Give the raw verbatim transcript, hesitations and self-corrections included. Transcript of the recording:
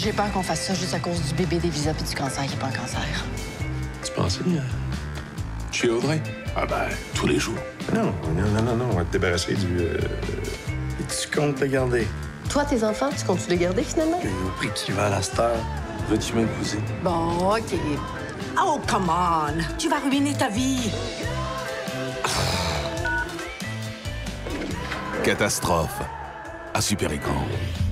J'ai peur qu'on fasse ça juste à cause du bébé, des visas puis du cancer qui est pas un cancer. Tu pensais euh, chez Audrey? Ah ben, tous les jours. Non, non, non, non, non, on va te débarrasser du... Euh... Et tu comptes te garder. Toi, tes enfants, tu comptes les garder, finalement? Et au prix qui va à la star. Veux-tu m'épouser? Bon, OK. Oh, come on! Tu vas ruiner ta vie! Catastrophe à Super Écran.